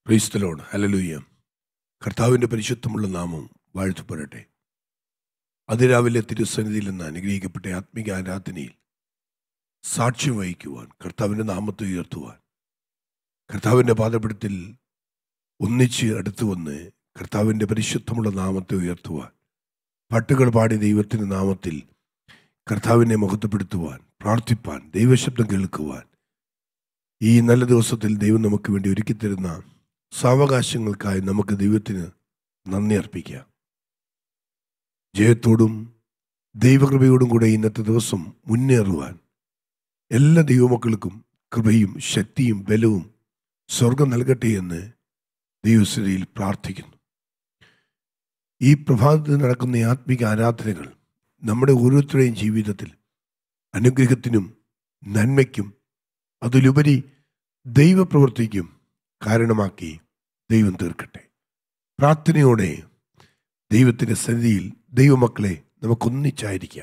Praise the Lord. Hallelujah. കർത്താവിൻ്റെ പരിശുദ്ധമുള്ള നാമം വാഴ്ത്തപ്പെടട്ടെ. അതിരാവിലെ തിരുസന്നിധിയിൽ നിന്ന് അനുഗ്രഹിക്കപ്പെട്ട ആത്മീക ആരാധനയിൽ സാക്ഷ്യം വഹിക്കുവാൻ, കർത്താവിൻ്റെ നാമത്തെ ഉയർത്തുവാൻ, കർത്താവിൻ്റെ പാദപീഠത്തിൽ ഒന്നിച്ച് അടുത്തു വന്ന് കർത്താവിൻ്റെ പരിശുദ്ധമുള്ള നാമത്തെ ഉയർത്തുവാൻ, പാട്ടുകൾ പാടി ദൈവത്തിൻ്റെ നാമത്തിൽ കർത്താവിനെ മഹത്വപ്പെടുത്തുവാൻ, പ്രാർത്ഥിപ്പാൻ, ദൈവശബ്ദം കേൾക്കുവാൻ ഈ നല്ല ദിവസത്തിൽ ദൈവം നമുക്ക് വേണ്ടി ഒരുക്കിത്തരുന്ന സാവകാശങ്ങൾക്കായി നമുക്ക് ദൈവത്തിന് നന്ദി അർപ്പിക്കാം. ജയത്തോടും ദൈവകൃപയോടും കൂടെ ഇന്നത്തെ ദിവസം മുന്നേറുവാൻ എല്ലാ ദൈവമക്കൾക്കും കൃപയും ശക്തിയും ബലവും സ്വർഗം നൽകട്ടെ എന്ന് ദൈവസന്നിധിയിൽ പ്രാർത്ഥിക്കുന്നു. ഈ പ്രഭാതത്തിൽ നടക്കുന്ന ആത്മീക ആരാധനകൾ നമ്മുടെ ഓരോരുത്തരുടെയും ജീവിതത്തിൽ അനുഗ്രഹത്തിനും നന്മയ്ക്കും അതിലുപരി ദൈവപ്രവൃത്തിക്കും കാരണമാക്കി ദൈവം തീർക്കട്ടെ. പ്രാർത്ഥനയോടെ ദൈവത്തിൻ്റെ സന്നിധിയിൽ ദൈവമക്കളെ നമുക്കൊന്നിച്ചായിരിക്കാം.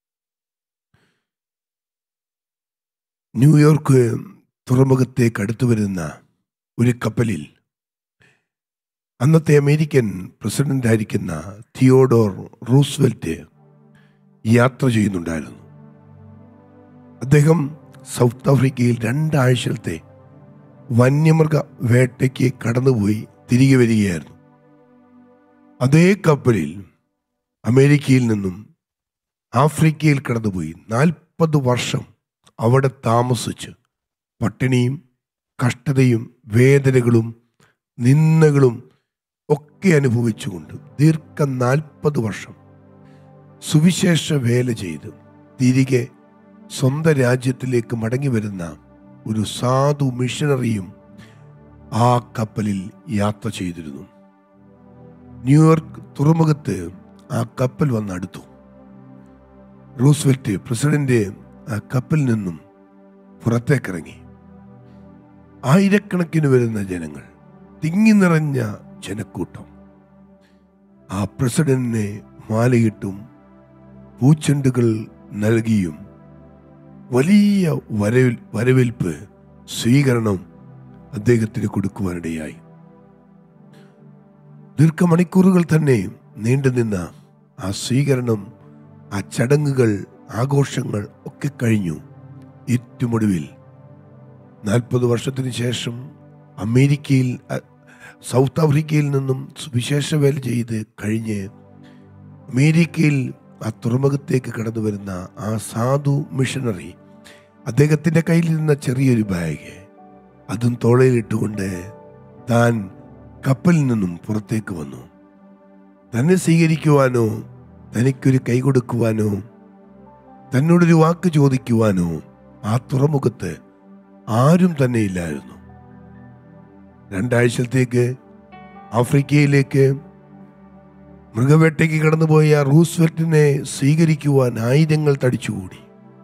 ന്യൂയോർക്ക് തുറമുഖത്തേക്ക് അടുത്തു വരുന്ന ഒരു കപ്പലിൽ അന്നത്തെ അമേരിക്കൻ പ്രസിഡന്റായിരിക്കുന്ന തിയോഡോർ റൂസ്വെൽറ്റ് യാത്ര ചെയ്യുന്നുണ്ടായിരുന്നു. അദ്ദേഹം സൗത്ത് ആഫ്രിക്കയിൽ 2 ആഴ്ചത്തെ വന്യമൃഗ വേട്ടയ്ക്ക് കടന്നുപോയി തിരികെ വരികയായിരുന്നു. അതേ കപ്പലിൽ അമേരിക്കയിൽ നിന്നും ആഫ്രിക്കയിൽ കടന്നുപോയി 40 വർഷം അവിടെ താമസിച്ച് പട്ടിണിയും കഷ്ടതയും വേദനകളും നിന്ദകളും ഒക്കെ അനുഭവിച്ചുകൊണ്ട് ദീർഘ 40 വർഷം സുവിശേഷ വേല ചെയ്ത് തിരികെ സ്വന്തം രാജ്യത്തിലേക്ക് മടങ്ങി വരുന്ന ഒരു സാധു മിഷണറിയും ആ കപ്പലിൽ യാത്ര ചെയ്തിരുന്നു. ന്യൂയോർക്ക് തുറമുഖത്ത് ആ കപ്പൽ വന്നടുത്തു. റൂസ്വെൽറ്റ് പ്രസിഡന്റ് ആ കപ്പലിൽ നിന്നും പുറത്തേക്കിറങ്ങി. ആയിരക്കണക്കിന് വരുന്ന ജനങ്ങൾ, തിങ്ങി നിറഞ്ഞ ജനക്കൂട്ടം ആ പ്രസിഡന്റിനെ മാലയിട്ടും പൂച്ചെണ്ടുകൾ നൽകിയും വലിയ വരവേൽപ്പ് സ്വീകരണം അദ്ദേഹത്തിന് കൊടുക്കുവാനിടയായി. ദീർഘമണിക്കൂറുകൾ തന്നെ നീണ്ടുനിന്ന ആ സ്വീകരണം, ആ ചടങ്ങുകൾ, ആഘോഷങ്ങൾ ഒക്കെ കഴിഞ്ഞു. ഏറ്റുമൊടുവിൽ 40 വർഷത്തിന് ശേഷം അമേരിക്കയിൽ സൗത്ത് ആഫ്രിക്കയിൽ നിന്നും വിശേഷ വേല ചെയ്ത് കഴിഞ്ഞ് അമേരിക്കയിൽ ആ തുറമുഖത്തേക്ക് കടന്നു വരുന്ന ആ സാധു മിഷണറി അദ്ദേഹത്തിൻ്റെ കയ്യിലിരുന്ന ചെറിയൊരു ബാഗ് അതും തോളയിലിട്ടുകൊണ്ട് താൻ കപ്പലിൽ നിന്നും പുറത്തേക്ക് വന്നു. തന്നെ സ്വീകരിക്കുവാനോ തനിക്കൊരു കൈ കൊടുക്കുവാനോ തന്നോടൊരു വാക്ക് ചോദിക്കുവാനോ ആ തുറമുഖത്ത് ആരും തന്നെ ഇല്ലായിരുന്നു. 2 ആഴ്ചത്തേക്ക് ആഫ്രിക്കയിലേക്ക് മൃഗവേട്ടയ്ക്ക് കടന്നുപോയ റൂസ്വെൽറ്റിനെ സ്വീകരിക്കുവാൻ ആയിരങ്ങൾ തടിച്ചുകൂടി.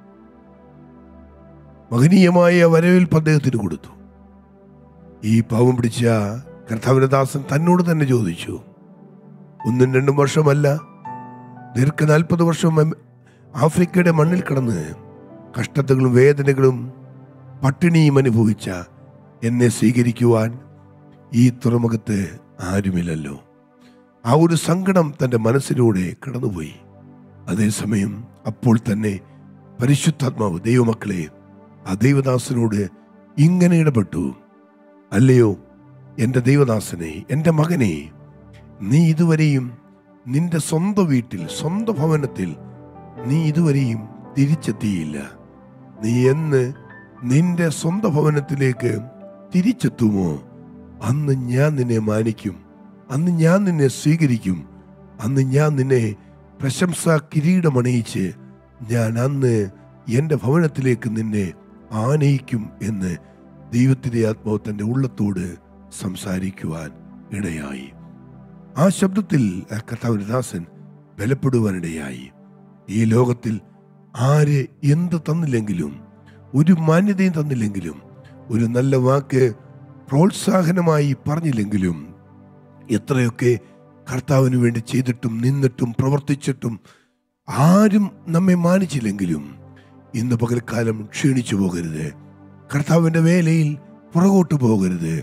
മഹനീയമായ വരവേൽപ്പ് അദ്ദേഹത്തിന് കൊടുത്തു. ഈ പാവം പിടിച്ച കർത്താവിന്റെ ദാസൻ തന്നോട് തന്നെ ചോദിച്ചു, 1-2 വർഷമല്ല, ദീർഘ 40 വർഷം ആഫ്രിക്കയുടെ മണ്ണിൽ കിടന്ന് കഷ്ടതകളും വേദനകളും പട്ടിണിയും അനുഭവിച്ച എന്നെ സ്വീകരിക്കുവാൻ ഈ തുറമുഖത്ത് ആരുമില്ലല്ലോ. ആ ഒരു സങ്കടം തൻ്റെ മനസ്സിലൂടെ കടന്നുപോയി. അതേസമയം അപ്പോൾ തന്നെ പരിശുദ്ധാത്മാവ് ദൈവമക്കളെ ആ ദൈവദാസനോട് ഇങ്ങനെ ഇടപെട്ടു, അല്ലയോ എൻ്റെ ദൈവദാസനെ, എൻ്റെ മകനെ, നീ ഇതുവരെയും നിന്റെ സ്വന്തം വീട്ടിൽ, സ്വന്തം ഭവനത്തിൽ നീ ഇതുവരെയും തിരിച്ചെത്തിയില്ല. നീ എന്ന് നിന്റെ സ്വന്തം ഭവനത്തിലേക്ക് തിരിച്ചെത്തുമോ, അന്ന് ഞാൻ നിന്നെ മാനിക്കും, അന്ന് ഞാൻ നിന്നെ സ്വീകരിക്കും, അന്ന് ഞാൻ നിന്നെ പ്രശംസാ കിരീടമണിയിച്ച് ഞാൻ അന്ന് എൻ്റെ ഭവനത്തിലേക്ക് നിന്നെ ആനയിക്കും എന്ന് ദൈവത്തിൻ്റെ ആത്മാവ് തൻ്റെ ഉള്ളത്തോട് സംസാരിക്കുവാൻ ഇടയായി. ആ ശബ്ദത്തിൽ കർത്താവിന്റെ ദാസൻ ബലപ്പെടുവാനിടയായി. ഈ ലോകത്തിൽ ആര് എന്ത് തന്നില്ലെങ്കിലും, ഒരു മാന്യതയും തന്നില്ലെങ്കിലും, ഒരു നല്ല വാക്ക് പ്രോത്സാഹനമായി പറഞ്ഞില്ലെങ്കിലും, എത്രയൊക്കെ കർത്താവിന് വേണ്ടി ചെയ്തിട്ടും നിന്നിട്ടും പ്രവർത്തിച്ചിട്ടും ആരും നമ്മെ മാനിച്ചില്ലെങ്കിലും ഇന്ന് പകൽക്കാലം ക്ഷീണിച്ചു പോകരുത്. കർത്താവിൻ്റെ വേലയിൽ പുറകോട്ട് പോകരുത്.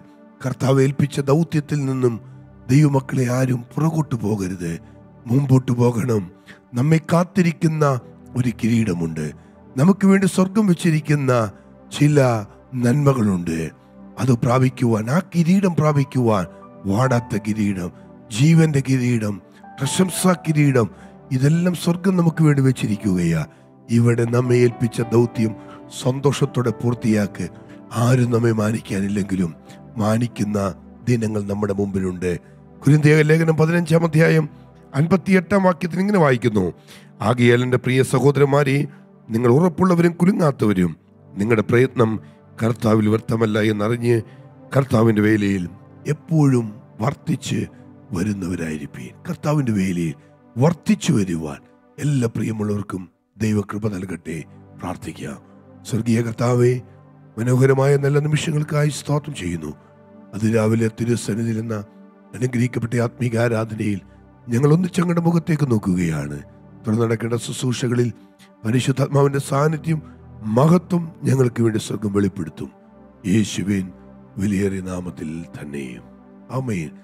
കർത്താവ് ഏൽപ്പിച്ച ദൗത്യത്തിൽ നിന്നും ദൈവമക്കളെ ആരും പുറകോട്ട് പോകരുത്, മുമ്പോട്ട് പോകണം. നമ്മെ കാത്തിരിക്കുന്ന ഒരു കിരീടമുണ്ട്. നമുക്ക് വേണ്ടി സ്വർഗം വെച്ചിരിക്കുന്ന ചില നന്മകളുണ്ട്. അത് പ്രാപിക്കുവാൻ, ആ കിരീടം പ്രാപിക്കുവാൻ, വാടാത്ത കിരീടം, ജീവന്റെ കിരീടം, പ്രശംസാ കിരീടം, ഇതെല്ലാം സ്വർഗം നമുക്ക് വേണ്ടി വെച്ചിരിക്കുകയാ. ഇവിടെ നമ്മെ ഏൽപ്പിച്ച ദൗത്യം സന്തോഷത്തോടെ പൂർത്തിയാക്ക്. ആരും നമ്മെ മാനിക്കാനില്ലെങ്കിലും മാനിക്കുന്ന ദിനങ്ങൾ നമ്മുടെ മുമ്പിലുണ്ട്. കൊരിന്ത്യർ ലേഖനം 15-ാം അധ്യായം 58-ാം വാക്യത്തിൽ ഇങ്ങനെ വായിക്കുന്നു: ആകയാൽ എൻ്റെ പ്രിയ സഹോദരന്മാരെ, നിങ്ങൾ ഉറപ്പുള്ളവരും കുലുങ്ങാത്തവരും നിങ്ങളുടെ പ്രയത്നം കർത്താവിൽ വ്യർത്ഥമല്ല എന്നറിഞ്ഞ് കർത്താവിൻ്റെ വേലയിൽ എപ്പോഴും വർദ്ധിച്ച് വരുന്നവരായിരിക്കും. കർത്താവിൻ്റെ വേലയിൽ വർദ്ധിച്ചു വരുവാൻ എല്ലാ പ്രിയമുള്ളവർക്കും ദൈവകൃപ നൽകട്ടെ. പ്രാർത്ഥിക്കാം. സ്വർഗീയ കർത്താവേ, മനോഹരമായ നല്ല നിമിഷങ്ങൾക്കായി സ്തോത്രം ചെയ്യുന്നു. അതിരാവിലെ തിരുസന്നിധിയിൽ എന്ന അനുഗ്രഹിക്കപ്പെട്ട ആത്മീക ആരാധനയിൽ ഞങ്ങൾ ഒന്നിച്ചങ്ങയുടെ മുഖത്തേക്ക് നോക്കുകയാണ്. തുടർന്ന് നടക്കേണ്ട ശുശ്രൂഷകളിൽ പരിശുദ്ധാത്മാവിന്റെ സാന്നിധ്യം, മഹത്വം ഞങ്ങൾക്ക് വേണ്ടി സ്വർഗം വെളിപ്പെടുത്തും. യേശുവിൻ വിലയേറിയ നാമത്തിൽ തന്നെ ആമേൻ.